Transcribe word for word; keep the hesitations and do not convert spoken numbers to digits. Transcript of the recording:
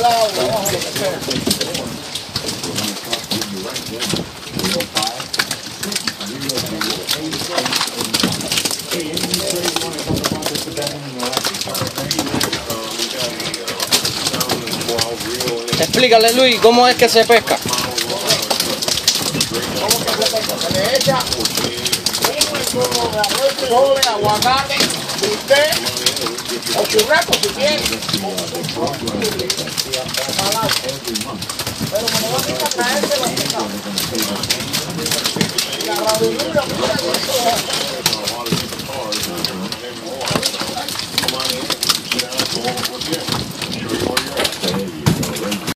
el agua, abajo, lo que sea. Explícale, Luis, ¿cómo es que se pesca? Se le echa un poco de arroz, frijoles, aguacate, bistec o churrasco si quieres. Pero me lo van a traer de la pesca. Y la radiola, mira,